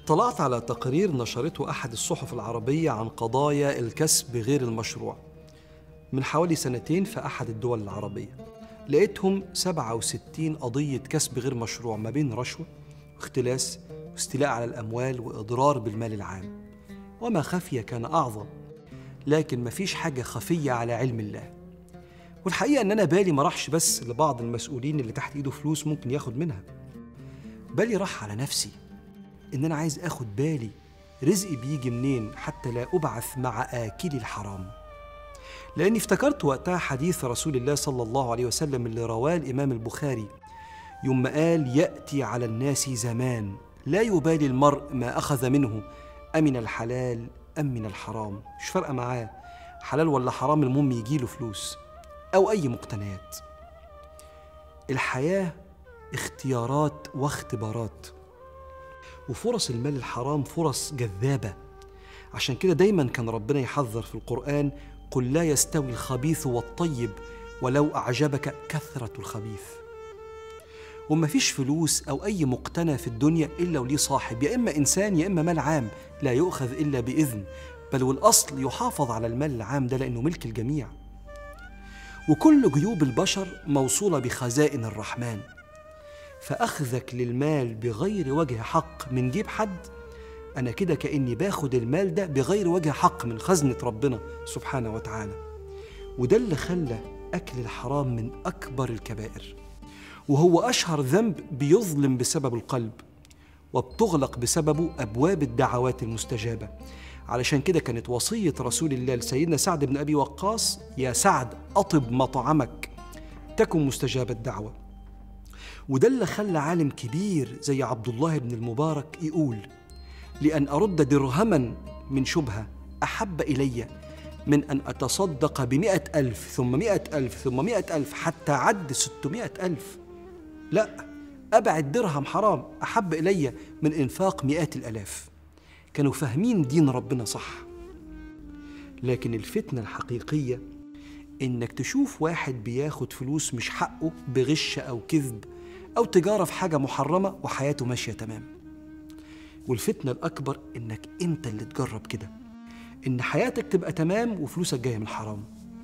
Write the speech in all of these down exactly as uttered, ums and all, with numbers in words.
اطلعت على تقرير نشرته أحد الصحف العربية عن قضايا الكسب غير المشروع من حوالي سنتين في أحد الدول العربية. لقيتهم سبعة وستين قضية كسب غير مشروع ما بين رشوة واختلاس واستيلاء على الأموال وإضرار بالمال العام، وما خفي كان أعظم، لكن مفيش حاجة خفية على علم الله. والحقيقة أن أنا بالي ما راحش بس لبعض المسؤولين اللي تحت إيده فلوس ممكن ياخد منها، بالي راح على نفسي، إن أنا عايز أخد بالي رزقي بيجي منين حتى لا أبعث مع آكلي الحرام. لأني افتكرت وقتها حديث رسول الله صلى الله عليه وسلم اللي رواه الإمام البخاري يوم ما قال: يأتي على الناس زمان لا يبالي المرء ما أخذ منه أمن الحلال أم من الحرام، مش فارقة معاه حلال ولا حرام، المهم يجيله فلوس أو أي مقتنيات. الحياة اختيارات واختبارات، وفرص المال الحرام فرص جذابة. عشان كده دايما كان ربنا يحذر في القرآن: قل لا يستوي الخبيث والطيب ولو أعجبك كثرة الخبيث. وما فيش فلوس أو أي مقتنى في الدنيا إلا وليه صاحب، يا إما إنسان يا إما مال عام لا يؤخذ إلا بإذن، بل والأصل يحافظ على المال العام ده لأنه ملك الجميع. وكل جيوب البشر موصولة بخزائن الرحمن، فأخذك للمال بغير وجه حق من جيب حد، أنا كده كأني باخد المال ده بغير وجه حق من خزنة ربنا سبحانه وتعالى. وده اللي خلى أكل الحرام من أكبر الكبائر، وهو أشهر ذنب بيظلم بسبب القلب، وبتغلق بسببه أبواب الدعوات المستجابة. علشان كده كانت وصية رسول الله لسيدنا سعد بن أبي وقاص: يا سعد أطب مطعمك تكن مستجاب الدعوة. وده اللي خلى عالم كبير زي عبد الله بن المبارك يقول: لأن أرد درهما من شبهة أحب إلي من أن أتصدق بمئة ألف ثم مئة ألف ثم مئة ألف حتى عد ستمائة ألف. لا، أبعد درهم حرام أحب إلي من إنفاق مئات الألاف. كانوا فاهمين دين ربنا صح. لكن الفتنة الحقيقية إنك تشوف واحد بياخد فلوس مش حقه بغش أو كذب أو تجارة في حاجة محرمة وحياته ماشية تمام. والفتنة الأكبر إنك أنت اللي تجرب كده، إن حياتك تبقى تمام وفلوسك جاية من الحرام.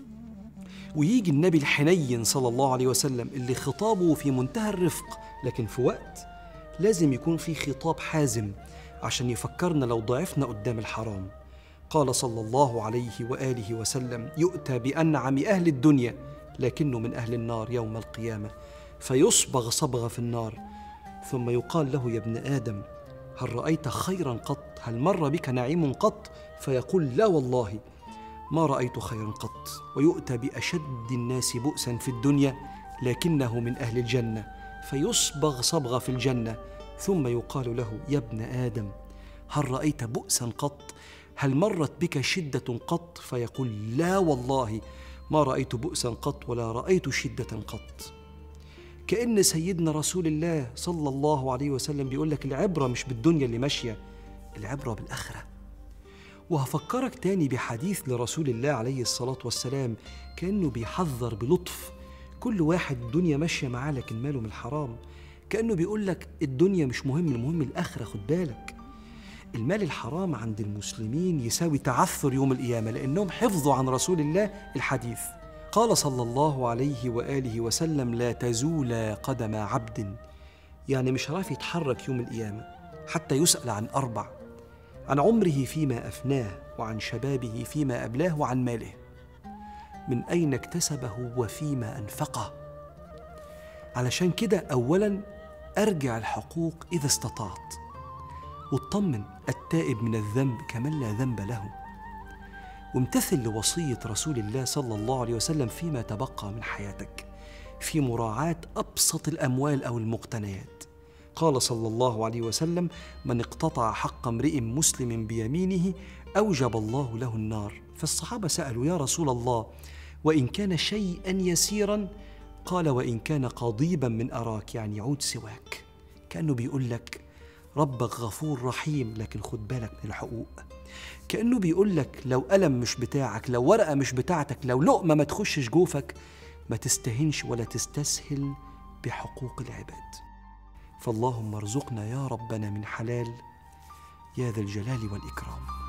ويجي النبي الحنين صلى الله عليه وسلم اللي خطابه في منتهى الرفق، لكن في وقت لازم يكون في خطاب حازم عشان يفكرنا لو ضعفنا قدام الحرام. قال صلى الله عليه وآله وسلم: يؤتى بأنعم أهل الدنيا لكنه من أهل النار يوم القيامة، فيصبغ صبغة في النار، ثم يقال له: يا ابن آدم هل رأيت خيرا قط؟ هل مر بك نعيم قط؟ فيقول: لا والله ما رأيت خيرا قط. ويؤتى بأشد الناس بؤسا في الدنيا لكنه من أهل الجنة، فيصبغ صبغة في الجنة، ثم يقال له: يا ابن آدم هل رأيت بؤسا قط؟ هل مرت بك شدة قط؟ فيقول: لا والله ما رأيت بؤسا قط ولا رأيت شدة قط. كأن سيدنا رسول الله صلى الله عليه وسلم بيقول لك العبرة مش بالدنيا اللي ماشية، العبرة بالآخرة. وهفكرك تاني بحديث لرسول الله عليه الصلاة والسلام، كأنه بيحذر بلطف كل واحد الدنيا ماشية معاه لكن ماله من الحرام. كأنه بيقول لك الدنيا مش مهم، المهم الآخرة، خد بالك. المال الحرام عند المسلمين يساوي تعثر يوم القيامة، لأنهم حفظوا عن رسول الله الحديث. قال صلى الله عليه وآله وسلم: لا تزول قدم عبد، يعني مش عارف يتحرك يوم القيامة حتى يسأل عن أربع: عن عمره فيما أفناه، وعن شبابه فيما أبلاه، وعن ماله من أين اكتسبه وفيما أنفقه. علشان كده أولاً أرجع الحقوق إذا استطعت، واطمن التائب من الذنب كمن لا ذنب له، وامتثل لوصية رسول الله صلى الله عليه وسلم فيما تبقى من حياتك في مراعاة أبسط الأموال أو المقتنيات. قال صلى الله عليه وسلم: من اقتطع حق امرئ مسلم بيمينه أوجب الله له النار. فالصحابة سألوا: يا رسول الله وإن كان شيئا يسيرا؟ قال: وإن كان قضيبا من أراك، يعني عود سواك. كأنه بيقول لك ربك غفور رحيم، لكن خد بالك من الحقوق. كأنه بيقول لك لو قلم مش بتاعك، لو ورقة مش بتاعتك، لو لقمة ما تخشش جوفك، ما تستهنش ولا تستسهل بحقوق العباد. فاللهم ارزقنا يا ربنا من حلال يا ذا الجلال والإكرام.